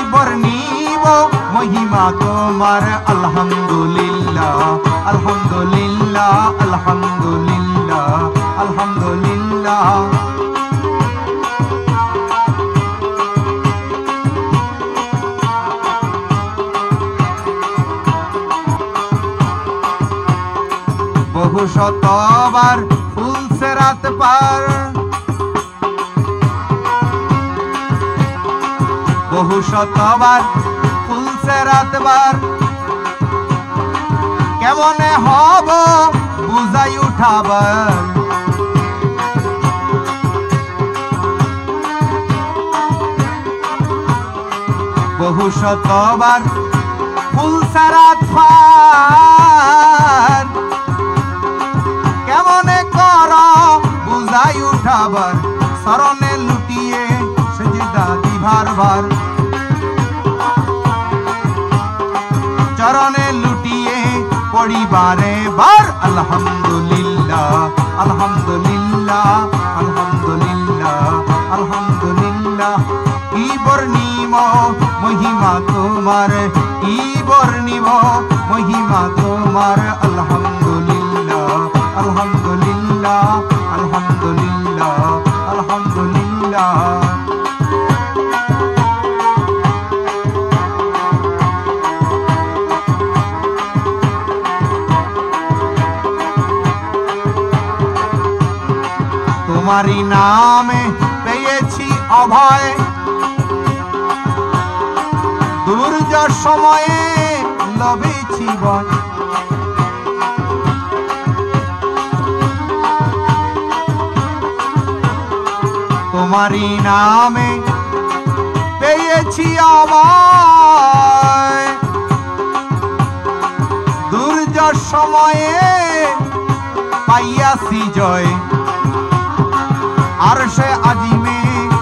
বর্ণিব মহিমা তোমার আলহামদুলিল্লাহ আলহামদুলিল্লাহ আলহামদুলিল্লাহ আলহামদুলিল্লাহ বহু শতবার ফুলছে রাত পার বহু শতবার ফুলছে রাত বার কেমনে হব বুঝাই উঠাবার বহু শতবার ফুলছে রাত পার কেমনে কর বুঝাই উঠাবার শরণে লুটিয়ে সেজদা দিবার ভার চরণে লুটিয়ে পড়িবারে বার আলহামদুলিল্লাহ আলহামদুলিল্লাহ আলহামদুলিল্লাহ আলহামদুলিল্লাহ কি বর্ণিব মহিমা তোমার কি বর্ণিব মহিমা তোমার আলহামদুলিল্লাহ আলহামদুলিল্লাহ আলহামদুলিল্লাহ আলহামদুলিল্লাহ তোমারি নামে পেয়েছি অভয় দুর্যোগ সময়ে লবেছি ভয় তোমারি নামে পেয়েছি অভয় দুর্যোগ সময়ে পাইয়াছি জয় আরশে আজিমে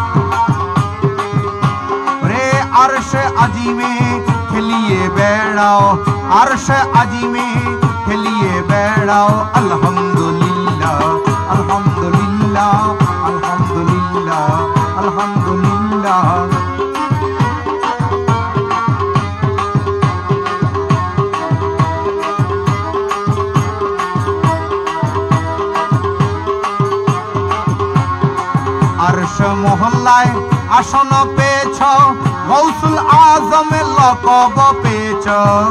রে আরশে আজিমে খেলিয়ে বেড়াও আরশে আজিমে খেলিয়ে বেড়াও আলহামদুলিল্লাহ আলহামদুলিল্লাহ আলহামদুলিল্লাহ আলহামদুলিল্লাহ আরশ মহল্লায় আসন পেয়েছ গৌসুল আজমে লকব পেয়েছ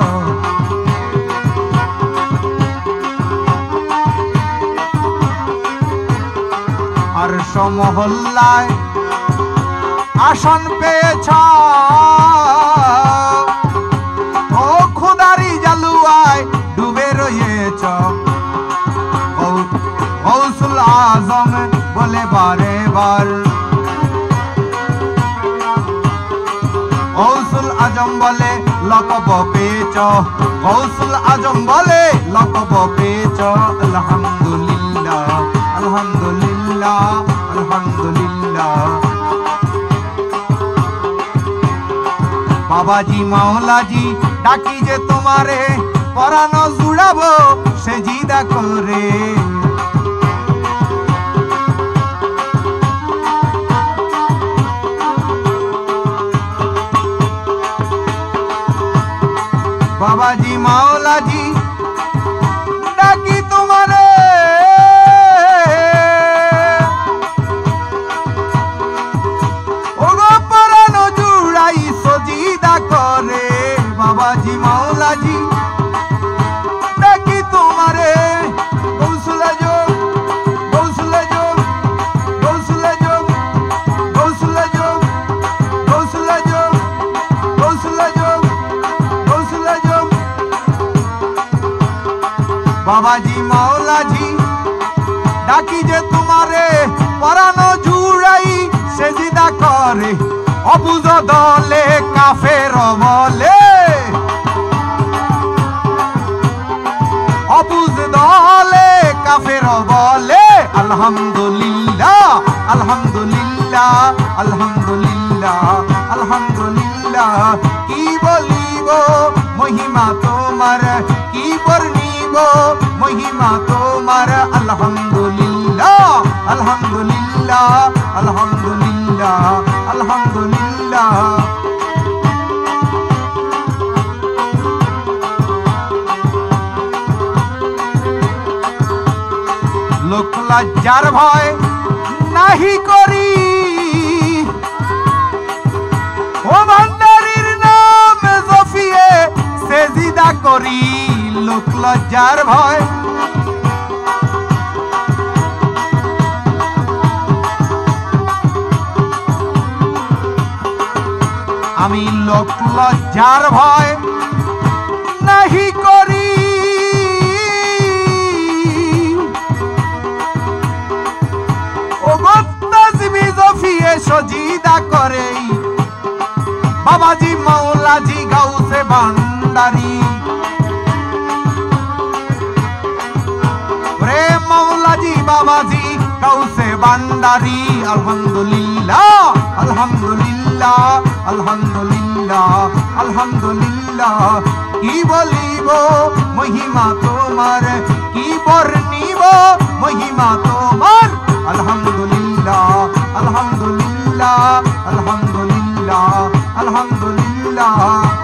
আরশ মহল্লায় আসন পেয়েছ ও খুদারি জালুয়ায় ডুবে রয়েছ গৌসুল আজম বলে বারে বার গৌসুল আজম বলে লকব পেয়েছ গৌসুল আজম বলে লকব পেয়েছ আলহামদুলিল্লাহ আলহামদুলিল্লাহ আলহামদুলিল্লাহ বাবাজি মাওলাজি ডাকি যে তোমারে পরানো জুড়াবো সেজদা করে বাবাজি মাওলাজি ডাকি তোমারে ওগো পরানো জুড়াই সজিদা করে বাবাজি মাওলাজি ডাকি তোমারে গৌসুল আজম গৌসুল আজম গৌসুল আজম গৌসুল আজম গৌসুল আজম গৌসুল আজম গৌসুল আজম বাবাজি মাওলাজি ডাকি যে তোমারে পরানো জুড়াই সেজদা করে অবুঝ দলে কাফের বলে অবুঝ দলে কাফের বলে আলহামদুলিল্লাহ আলহামদুলিল্লাহ আলহামদুলিল্লাহ আলহামদুলিল্লাহ কি বলিব মহিমা তোমার কি বর্ণিব মহিমা তোমার আলহামদুলিল্লাহ আলহামদুলিল্লাহ আলহামদুলিল্লাহ আলহামদুলিল্লাহ লোক লজ্জার ভয় নাহি করি ও ভান্ডারীর নাম জফিয়ে সেজদা করি লোক লজ্জার ভয় আমি লোক লজ্জার ভয় নাহি করি ও তাজবি জফিয়ে সজিদা করে বাবাজি মাওলাজি গাউসে ভান্ডারী রে মাওলাজি বাবাজি গাউসে ভান্ডারী আলহামদুলিল্লাহ আলহামদুলিল্লাহ আলহামদুলিল্লাহ আলহামদুলিল্লাহ কি বলিব মহিমা তোমার কি বর্ণিব মহিমা তোমার আলহামদুলিল্লাহ আলহামদুলিল্লাহ আলহামদুলিল্লাহ আলহামদুলিল্লাহ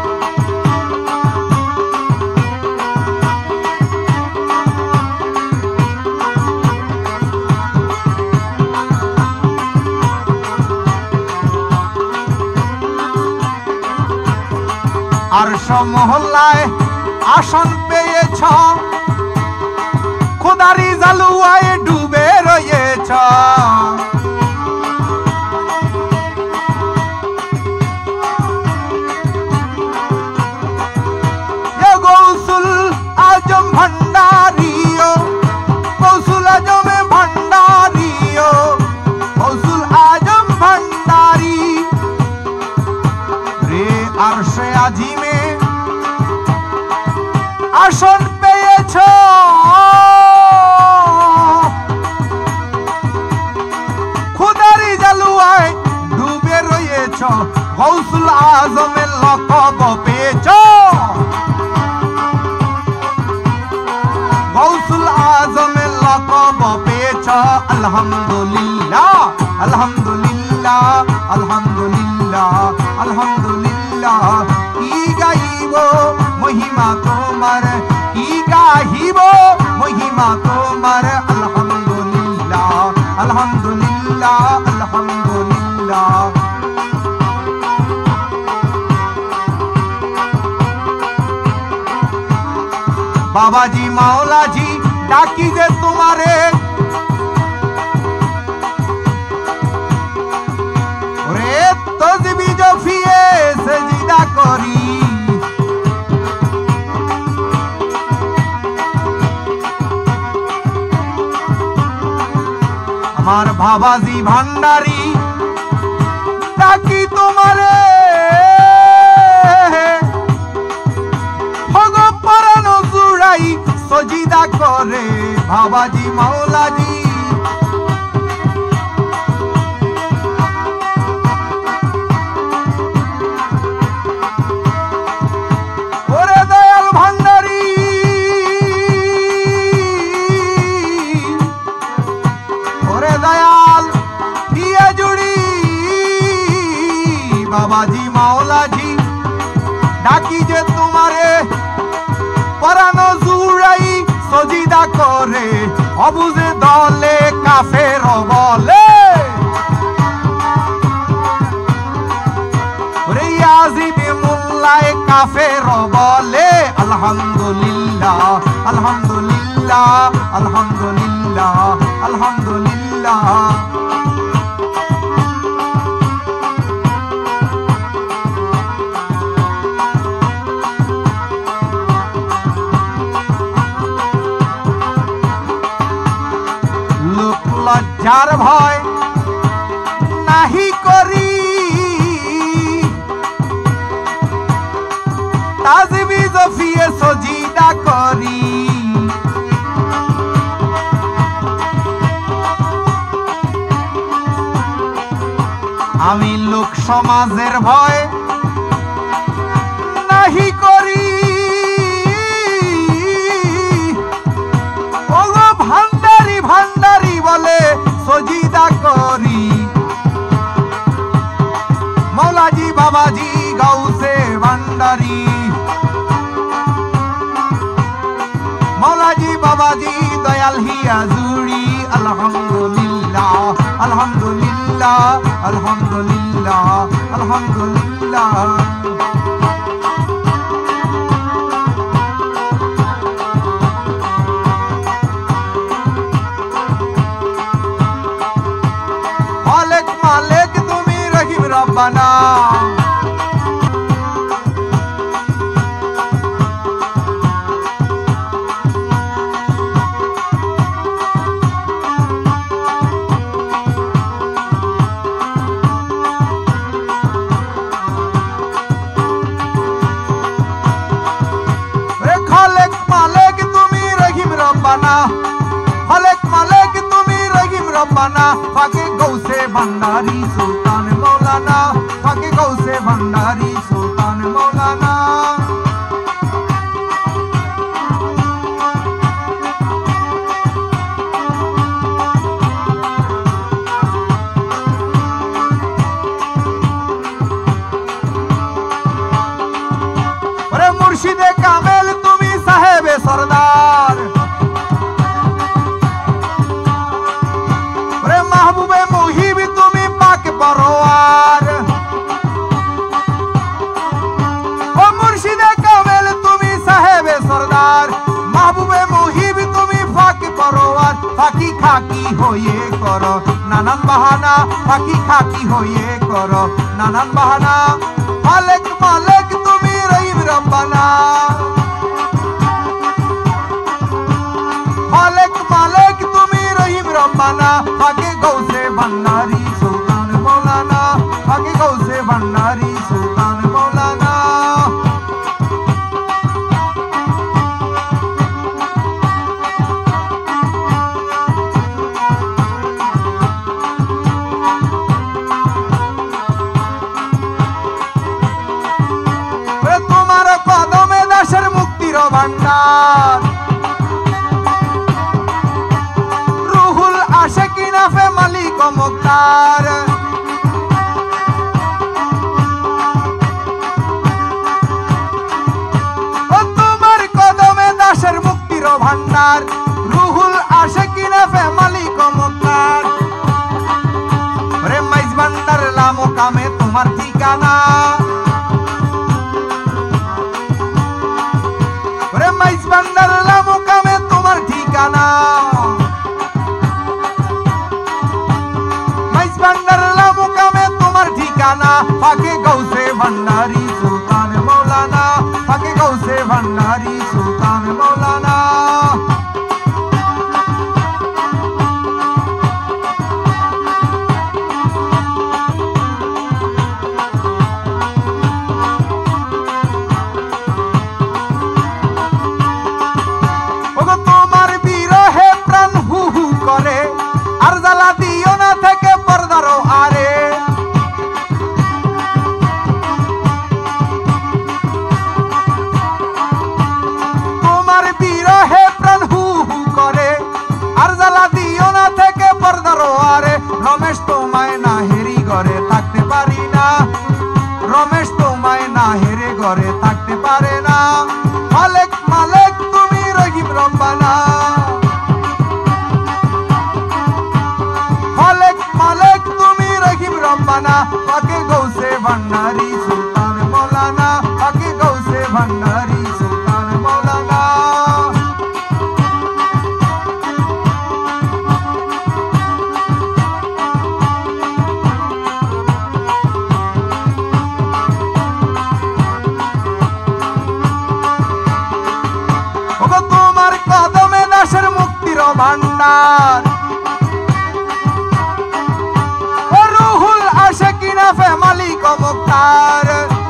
আরশ মহল্লায় আসন পেয়েছ খোদারি জালুয়ায় ডুবে রয়েছ গৌসুল আজম ভান্ডারিও গৌসুল আজমে ভান্ডারিও গৌসুল আজম ভান্ডারি রে আরশে আজিমে আসন পেয়েছ খুদারি জালুয়ায় ডুবে রয়েছ গৌসুল আজমের লকব পেয়েছ গৌসুল আজমের লকব পেয়েছ আলহামদুলিল্লাহ আলহামদুলিল্লাহ আলহামদুলিল্লাহ আলহামদুলিল্লাহ কি গাইব মহিমা তোমার কি গাহিব মহিমা তোমার আলহামদুলিল্লাহ আলহামদুলিল্লাহ আলহামদুলিল্লাহ বাবাজি মাওলাজি ডাকি যে তোমারে ওরে তসবি জফিয়ে সেজদা করি আমার বাবাজি ভান্ডারী ডাকি তোমারে পরানো জুড়াই সজিদা করে বাবাজি মাওলাজি ওরে দয়াল ভান্ডারী ওরে দয়াল দিয়ে জুড়ি বাবাজি মাওলাজি ডাকি যে তোমারে পরানো জুড়াই সজিদা করে অবুঝে দলে কাফের বলে রে আজিবে মোল্লায় কাফের বলে আলহামদুলিল্লাহ আলহামদুলিল্লাহ আলহামদুলিল্লাহ আলহামদুলিল্লাহ লজ্জার ভয় নাহি করি তাজবি জফিয়ে সজিদা করি আমি লোক সমাজের ভয় নাহি করি ওগো ভান্ডারী ভান্ডারী বলে সজিদা করি মৌলাজি বাবাজি গাউসে ভান্ডারী মৌলাজি বাবাজি দয়াল হিয়া জুড়ি আলহামদুলিল্লাহ। মালিক মালিক তুমি রহিম রব্বানা। খালেক মালিক তুমি রহিম রব্বানা, খালেক মালিক তুমি রহিম রব্বানা। ফাঁকে গৌসে ভান্ডারি সুলতান মৌলানা, ফাঁকে গৌসে ভান্ডারি সুলতান মৌলানা। মুর্শিদে কামেল তুমি সাহেবে সরদার, রে মাহবুবে মুহিব তুমি পাক পরওয়ার। ও মুর্শিদে কামেল তুমি সাহেবে সরদার, মাহবুবে মুহিব তুমি পাক পরওয়ার। ফাঁকি খাকি হয়ে করো নানান বাহানা, ফাঁকি খাকি হয়ে করো নানান বাহানা। মালিক মালিক তুমি রহিম রব্বানা, মালিক মালিক তুমি রহিম রব্বানা। ফাঁকে গৌসে ভান্ডারি সুলতান মৌলানা, ফাঁকে গৌসে ভান্ডারি সুলতান মৌলানা। তোমার কদমে দাসের মুক্তির ভান্ডার, রুহুল আশিকিন আফে মালিক ও মুক্তার। তোমার কদমে দাসের মুক্তির ভান্ডার, রুহুল আশিকিন আফে মালিক ও মুক্তার। রে মাইজ ভান্ডার লামো কামে তোমার ঠিকানা, মাইজ ভান্ডার লামো কামে তোমার ঠিকানা। মাইজ ভান্ডার লামো কামে তোমার ঠিকানা। ফাঁকে গৌসে ভান্ডারি সুলতান মৌলানা, ফাঁকে গৌসে ভান্ডারি সুলতান মৌলানা। তোমার বিরহে প্রাণ হু হু করে, আর জ্বালা দিও না থেকে পর্দারও আরে। তোমার বিরহে প্রাণ হু হু করে, আর জ্বালা দিও না থেকে পর্দারও আরে। রমেশ তোমায় না হেরি ঘরে থাকতে পারি না, রমেশ তোমায় না হেরে ঘরে থাকতে পারে না। মালিক মালিক তুমি রহিম রব্বানা, মালিক মালিক তুমি রহিম রব্বানা। ফাঁকে গৌসে ভান্ডারি সুলতান মৌলানা, ফাঁকে গৌসে ভান্ডারি সুলতান মৌলানা। তোমার কদমে দাসের মুক্তির ভান্ডার, রুহুল আশিকিন আফে মালিক ও মুক্তার।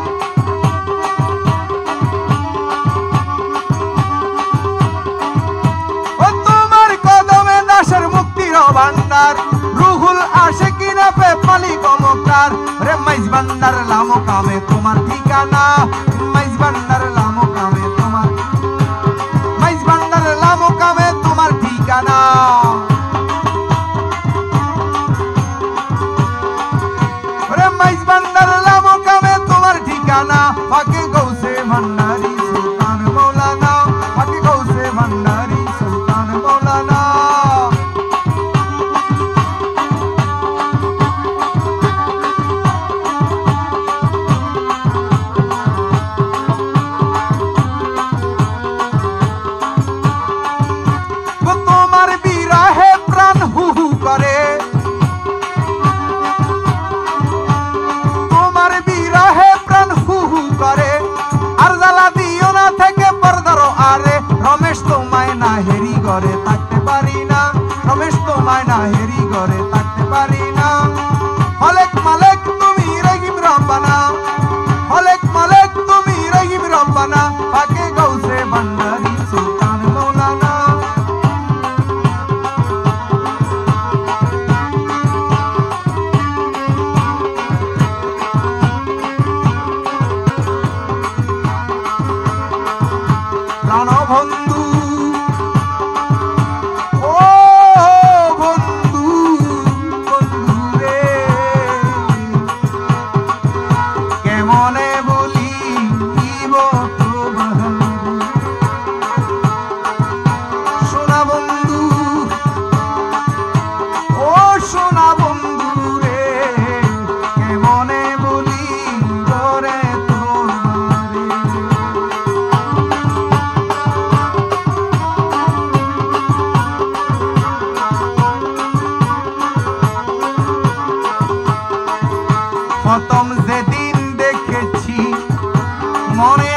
তোমার কদমে দাসের মুক্তির ভান্ডার, রুহুল আশিকিন আফে মালিক ও মুক্তার। রে মাইজ ভান্ডার লামো কামে তোমার ঠিকানা, মাইজ ভান্ডার লামো কামে তোমার, মাইজ ভান্ডার লামো কামে তোমার ঠিকানা। রে মাইজ ভান্ডার লামো কামে তোমার ঠিকানা। ফাঁকে গৌসে ভান্ডারি সুলতান মৌলানা, ফাঁকে গৌসে ভান্ডারি সুলতান মৌলানা।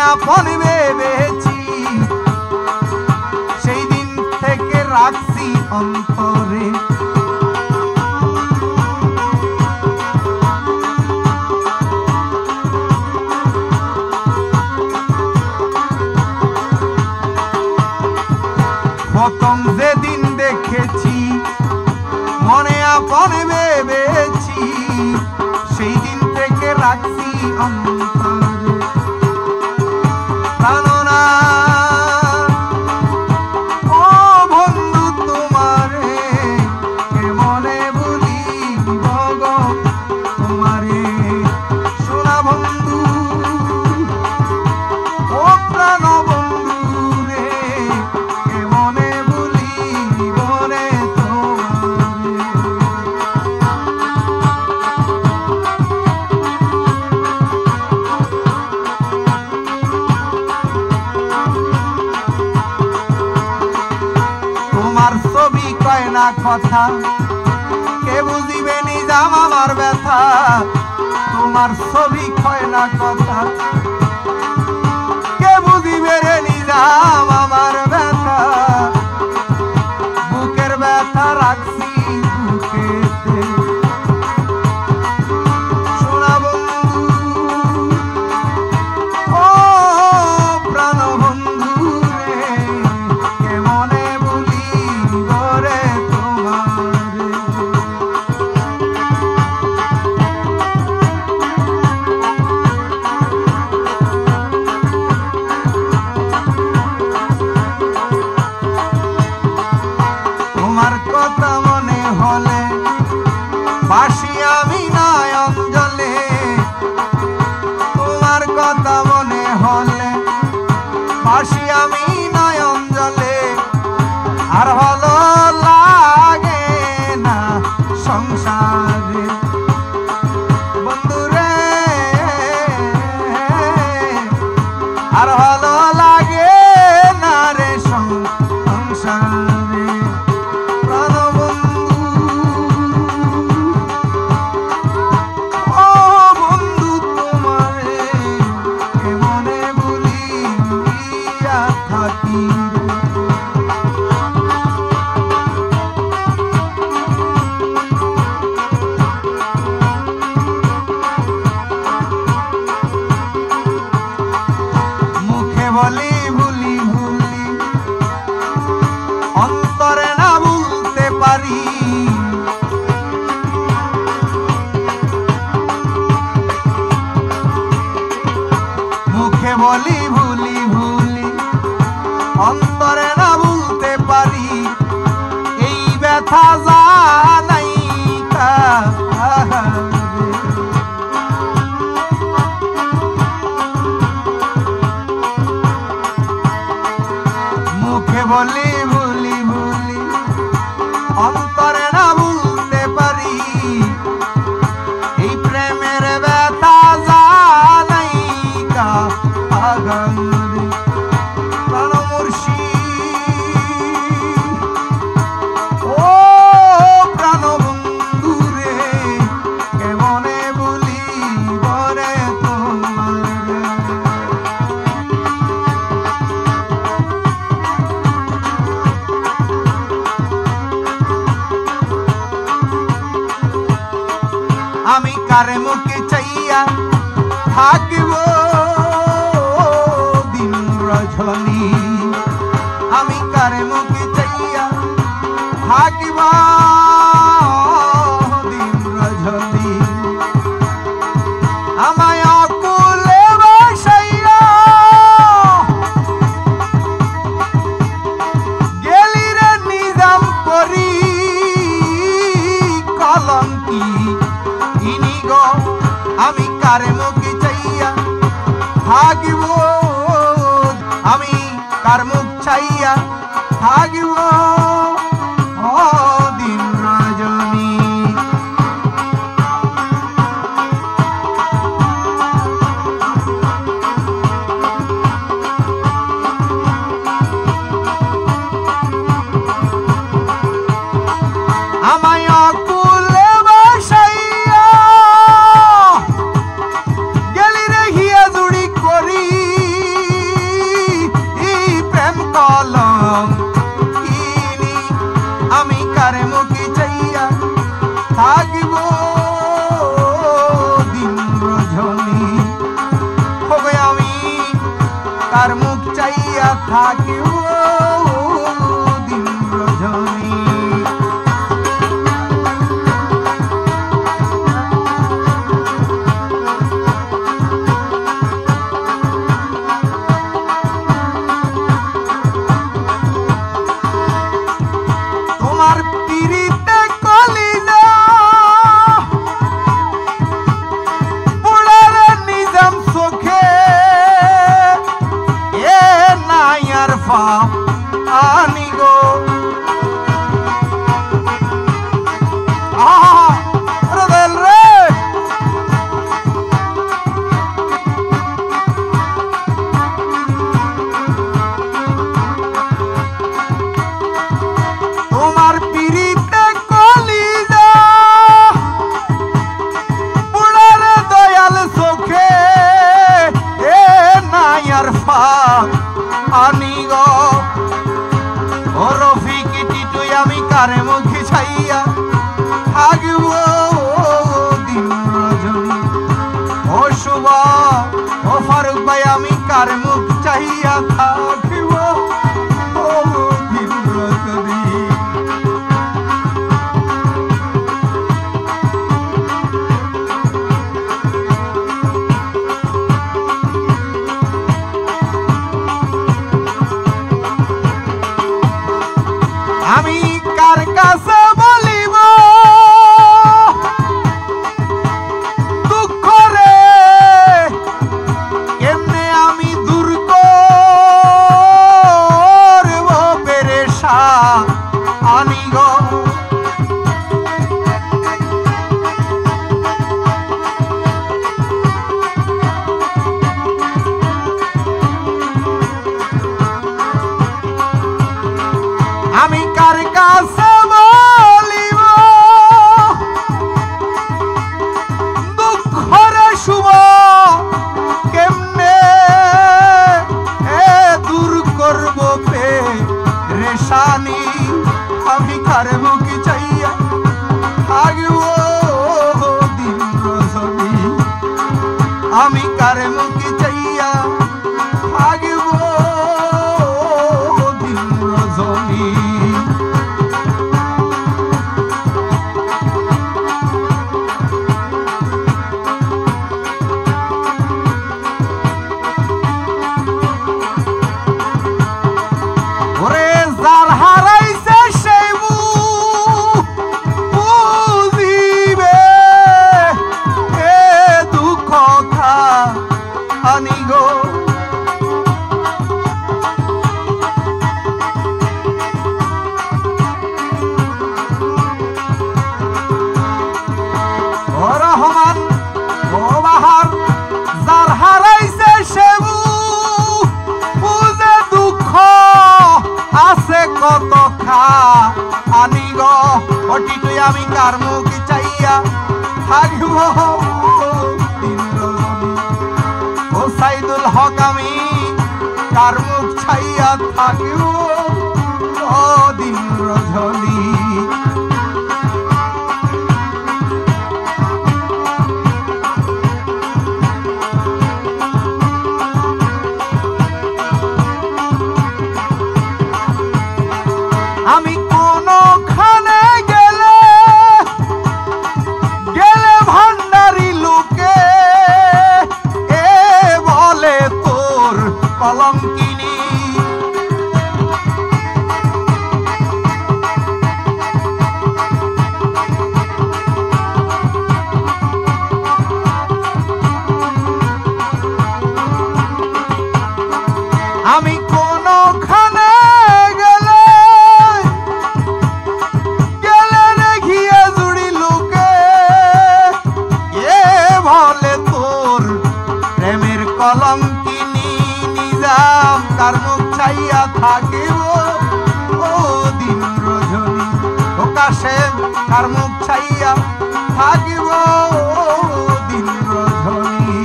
আপন ভেবেছি সেই দিন থেকে রাখছি অন্তরে প্রথম যেদিন দেখেছি মনে আপন ভেবেছি সেই দিন থেকে রাখছি অন্তরে প্রাণনা ও বন্ধু তোমারে কেমনে ভুলিব গো তোমারে সোনা বন্ধু ও প্রাণ বন্ধু রে কেমনে ভুলিব রে তোমারে তোমার ছবি কয় না কথা কে বুঝিবে নিজাম আমার ব্যথা তোমার ছবি কয় না কথা কে বুঝিবে রে নিজাম আমার ব্যথা বুকের ব্যথা রাখছি বুকেতে সোনা বন্ধু ও প্রাণ বন্ধু রে কেমনে ভুলিব রে তোমারে তোমার কথা মনে হলে বাসি আমি নয়ন জলে তোমার কথা মনে হলে বাসি আমি নয়ন জলে আর ভালো লাগে না সংসারে বন্ধুরে আর ভালো লাগে না রে সংসারে প্রাণ বন্ধু ও বন্ধু তোমারে কেমনে ভুলিয়া থাকি মুখে বলি ভুলি ভুলি অন্তরে না ভুলতে পারি মুখে বলি ভুলি ভুলি অন্তরে না ভুলতে পারি এই ব্যথা জানাই কারে মুখে বলি ভুলি ভুলি অন্তরে না ভুলতে পারি এই প্রেমের ব্যথা জানাই কারে প্রাণ মুর্শিদ ও প্রাণ বন্ধু রে কেমনে ভুলিব রে তোমারে আমি কারে মুখে চাইয়া থাকিব দিন রজনী আমি কারে মুখে চাইয়া থাকিব দিন রজনী আমায় অকুলে বসাইয়া গেলি রে নিজাম করি কলঙ্কি ইনি গো আমি কারে মুখে চাইয়া থাকিব আমি কার মুখ চাইয়া থাকিব ও দিন রজনী আমায় অকুলে বসাইয়া গেলি রে হিয়া জুড়ি করি কলম কিনি আমি কার মুখে চাইয়া থাকিব দিন রজনী হবে আমি কার মুখ চাইয়া থাকিব দিন রজনী আমি কারে মুখে ছাইয়া থাকিব দিন রজনী ও শুভ ও ফারুক ভাই আমি কারে মুখ চাইয়া থাকিব দিন রজনী আমি কার কাছে বলিব দুঃখ রে কেমনে আমি দূর করব পেরেশানি গো আমি কার কাছে বলিব দুঃখ রে শুভ কেমনে দূর করব পেরেশানি আমি কার মুখে চাইয়া থাকিব দিন রজনী আমি কার মুখে চাইয়া থাকিব দিন রজনী কত খানি গো ওটি তুই আমি কার মুখে চাইয়া থাকিব দিন রজনী ও সাইদুল হক আমি কার মুখ চাইয়া থাকিব দিন রজনী আমি কোনখানে গেলে ভান্ডারি লোকে বলে তোর কলঙ্কিনী আমি কোনখানে কলঙ্কিনী নিজাম কার মুখ চাইয়া থাকিব দিন রজনী প্রকাশে কার মুখ চাইয়া থাকিব দিন রজনী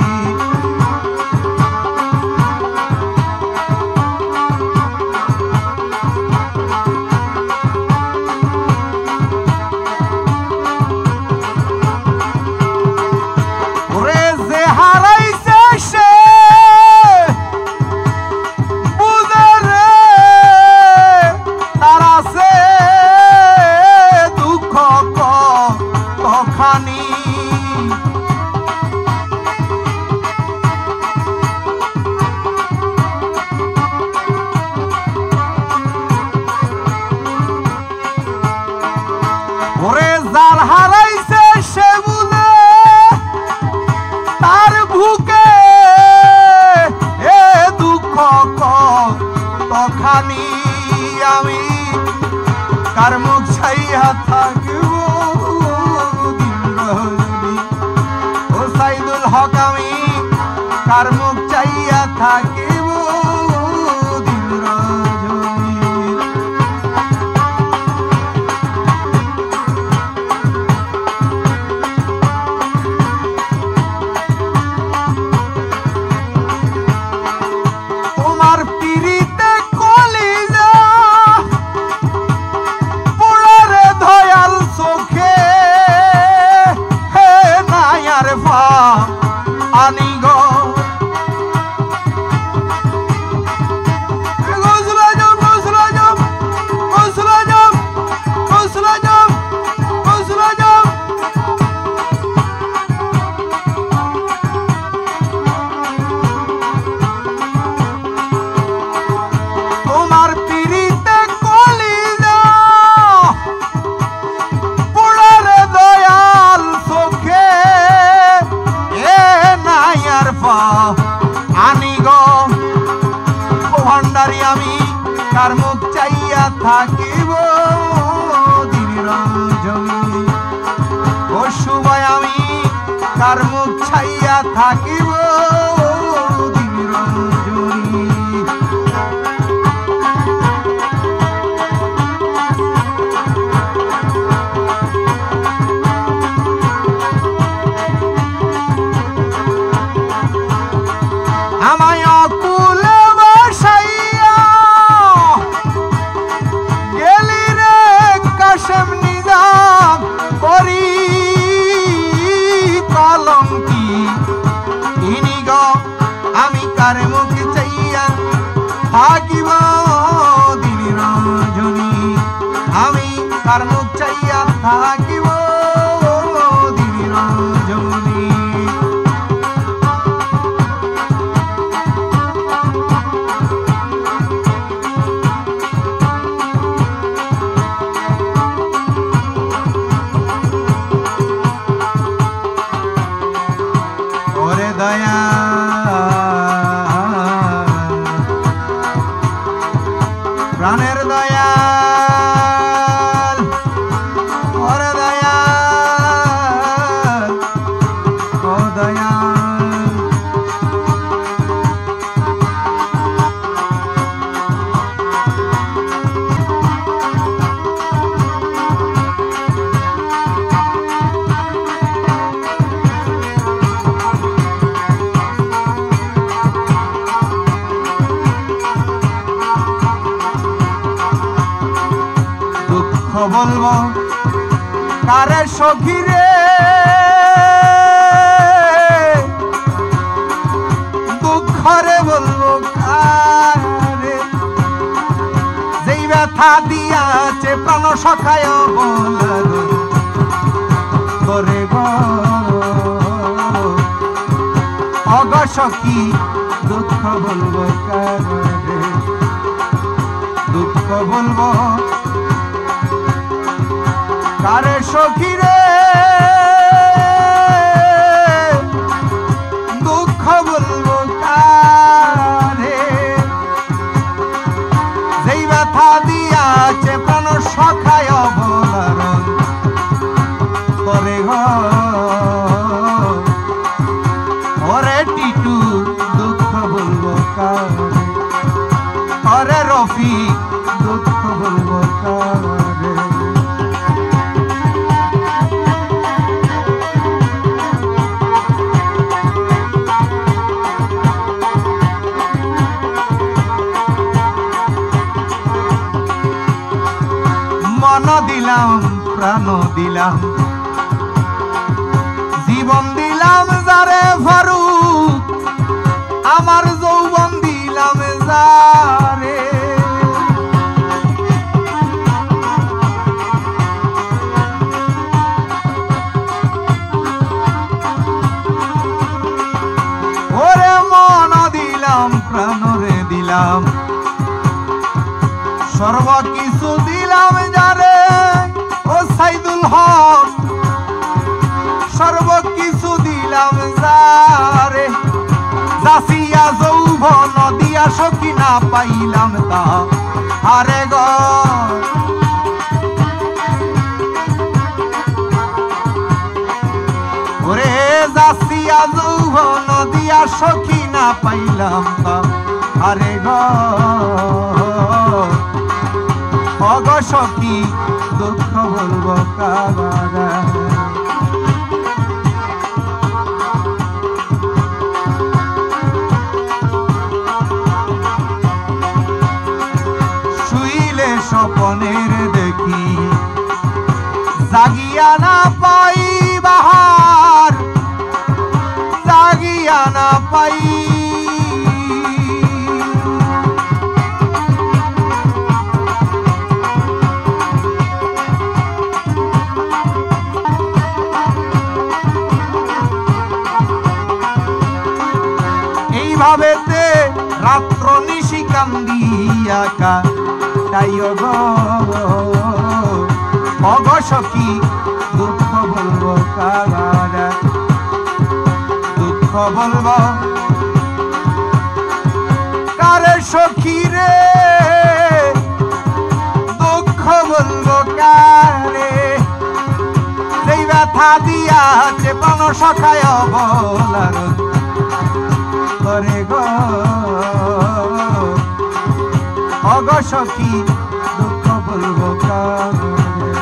কার মুখ চাইয়া থাকিব দিন রঞ্জনী ও সময় আমি কার মুখ চাইয়া থাকিব দিন রঞ্জনী আমায় অকুলে বসাইয়া গেলি রে কাশেম নিজাম করি কলঙ্কি ইনি গো আমি কার মুখ চাইয়া থাকিব দিন রঞ্জনী আমি কার মুখ চাইয়া থাকিব দিন রঞ্জনী দয়া প্রাণের দয়াল ওরে দয়াল ও দয়াল বলবো কারে সখী রে দুঃখরে বলবো কারে যেই ব্যথা দিয়াছে প্রাণ সখায় বলার করে গো অগ সখী দুঃখ বলবো কারে দুঃখ বলবো কারে সখী রে দুঃখ বলবো কারে যেই ব্যথা দিয়াছে প্রাণ সখায় বলার করে গো ওরে টিটু দুঃখ বলবো কারে ওরে রফিক দুঃখ বলবো কারে মন দিলাম প্রাণ দিলাম জীবন দিলাম যারে ফারুক আমার যৌবন দিলাম যারে ওরে মন দিলাম প্রাণরে দিলাম সর্বকিছু দিলাম যারে ও সাইদুল হক সর্বকিছু দিলাম যারে যাসিয়া যৌবন দিয়া সখী না পাইলাম তা আরে গো ওরে যাসিয়া যৌবন দিয়া সখী না পাইলাম তা আরে গো অগ সখী দুঃখ বলবো কারা শুইলে স্বপনের দেখি জাগিয়া না পাই বাহার জাগিয়া না পাই ভাবেতে রাত্র নিশি কান্দিয়া কাটাইও গো অগ সখী দুঃখ বলবো কারা দুঃখ বলবো কারে সখী রে কথা দিয়াছে প্রাণ সখায় বলার করে গো অগ সখী দুঃখ বলবো কারে।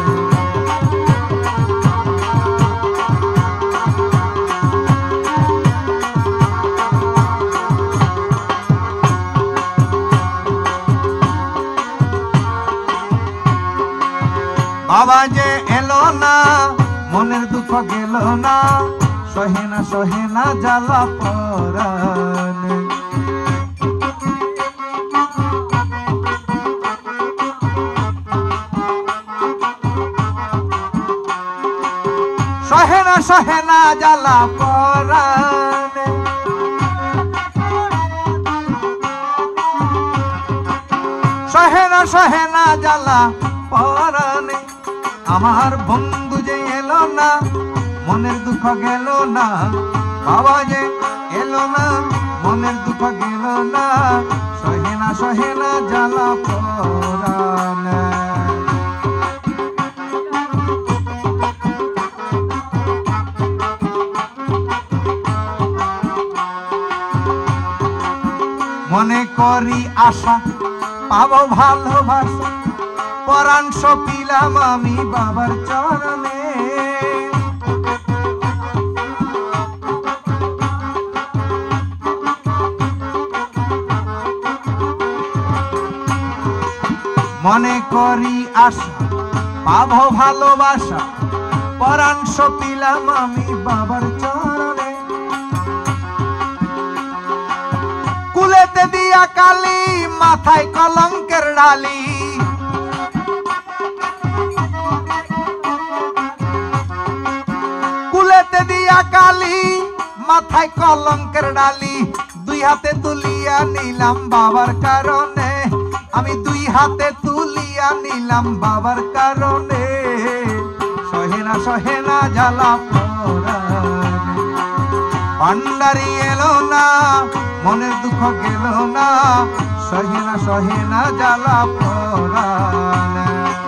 বাবা যে এলো না মনের দুঃখ গেল না সহে না জ্বালা পরাণে। সহে না জ্বালা পরাণে। সহে না জ্বালা পরাণে। আমার বন্ধু যে এলো না মনের দুঃখ গেল না বাবা যে এলো না মনের দুঃখ গেল না সহে না জ্বালা পরাণে। মনে করি আশা পাবো ভালোবাসা পরাণ সপিলাম আমি বাবার চরণে। মনে করি আশা পাবো ভালোবাসা পরাণ সপিলাম আমি বাবার চরণে। কুলেতে দিয়া কালি মাথায় কলঙ্কের ডালি। কুলেতে দিয়া কালি মাথায় কলঙ্কের ডালি। দুই হাতে তুলিয়া নিলাম বাবার কারণে আমি দুই হাতে তুলিয়া নিলাম বাবার কারণে সহে না জ্বালা পরাণে। ভান্ডারি এলো না মনের দুঃখ গেল না সহে না জ্বালা পরাণে।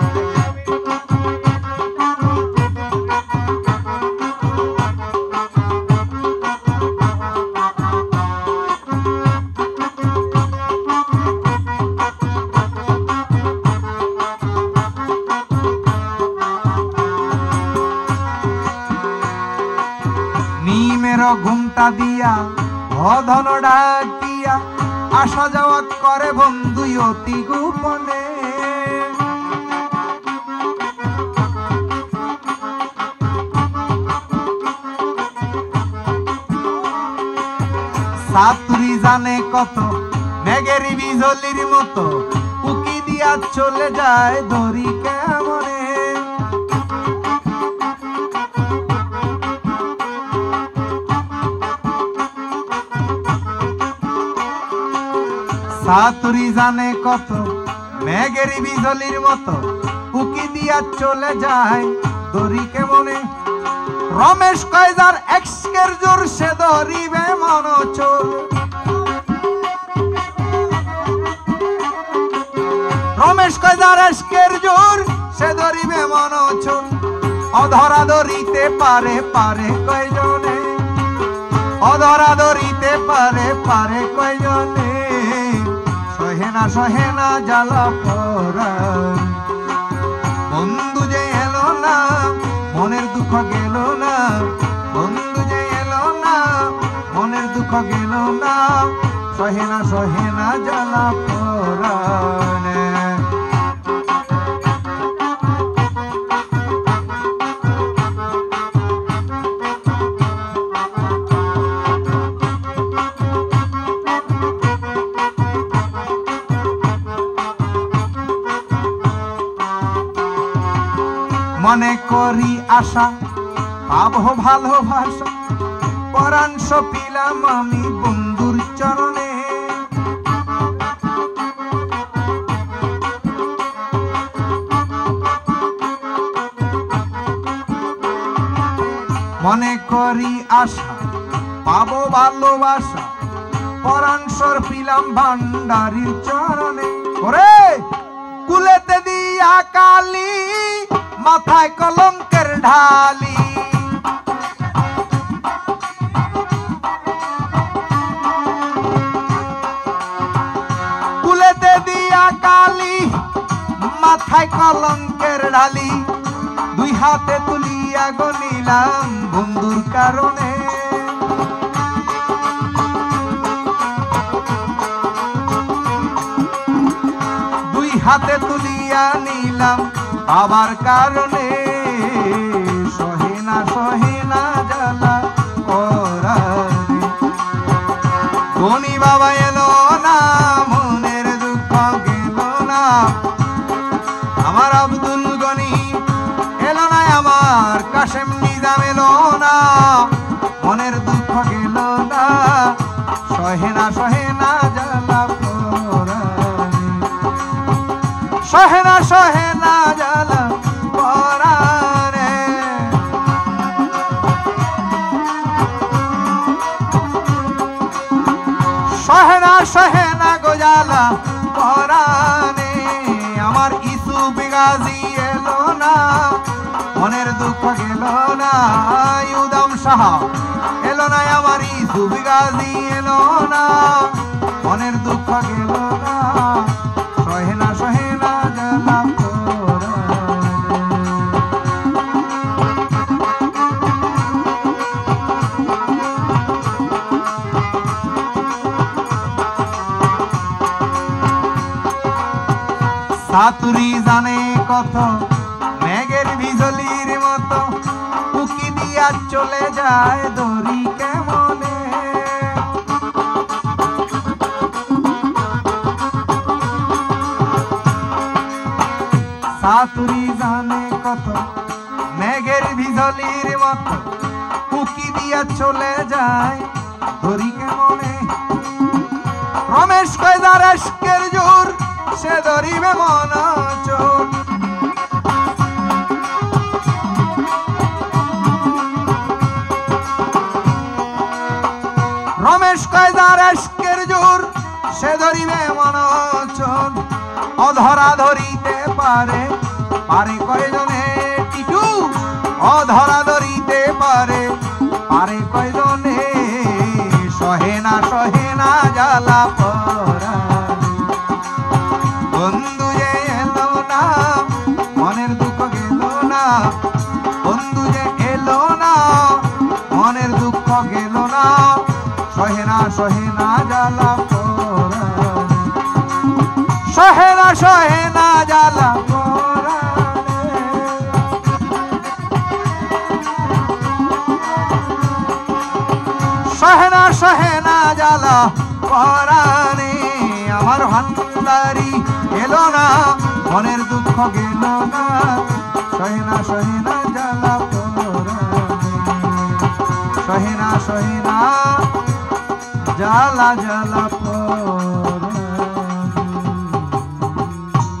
নিমের ঘুমটা দিয়া অধন ডাকিয়া আসা যাওয়া করে বন্ধু অতি গোপনে। সাতুরি জানে কত মেঘের বিজলির মতো উকি দিয়া চলে যায় দড়ি কেমনে। সাতুরি জানে কত মেঘের বিজলির মতো উকি দিয়া চলে যায় দড়ি কেমনে। রমেশ কয়জার এক্সকের জোর সে ধরিবে মন চোর। রমেশ কয়জার এক্সকের জোর সে ধরিবে মন চোর। অধরা ধরিতে পারে কয়জনে অধরা ধরিতে পারে কয়জনে সহে না জ্বালা পরাণ। বন্ধু যে এলো না মনের দুঃখ গেল না বন্ধু যে এলো না মনের দুঃখ গেল না সহে না জ্বালা পরাণে। মনে করি আশা পাবো ভালোবাসা পরাণ সপিলাম আমি বন্ধুর চরণে। মনে করি আশা পাবো ভালোবাসা পরাণ সপিলাম ভান্ডারির চরণে। ওরে কুলেতে দিয়া কালি মাথায় কলঙ্কের ঢালি। মাথায় কলঙ্কের ঢালি দুই হাতে তুলিয়া গনিলাম বন্ধুর কারণে দুই হাতে তুলিয়া নিলাম বাবার কারণে সহে না জ্বালা পরাণে গনি বাবা এলো না মনের দুঃখ গেল না আমার আব্দুল গনি এলো না আমার কাশেম নিজাম এলো না মনের দুঃখ গেল না সহে না জ্বালা পরাণে সহে না জ্বালা পরাণে সহে না গো জ্বালা পরাণে আমার ইসুফ গাজী এলো না মনের দুঃখ গেল না উদম শাহ এলো না আমার ইসুফ গাজী এলো না মনের দুঃখ গেল না সহে না জ্বালা সাতুরি জানে কত মেঘের বিজলির মতো উকি দিয়া চলে যায় দড়ি কেমনে সাতুরি জানে কত মেঘের বিজলির মতো উকি দিয়া চলে যায় দড়ি কেমনে রমেশ কয়দার আশকের জোর সে ধরিবে মন চোর রমেশ কয়দার আশকের জোর সে ধরিবে মন চোর অধরা ধরিতে পারে কয়জনে টিটু অধরা ধরিতে পারে কয়জনে সহে না জ্বালা পরাণে বন্ধু যে এলো না মনের দুঃখ গেল না বন্ধু যে এলো না মনের দুঃখ গেল না সহে না জ্বালা পরাণে সহে না জ্বালা পরাণে সহে না জ্বালা পরাণে আমার ভান্ডারি এলো না মনের দুঃখ গেল না সহে না জ্বালা পরাণে সহে না জ্বালা পরাণে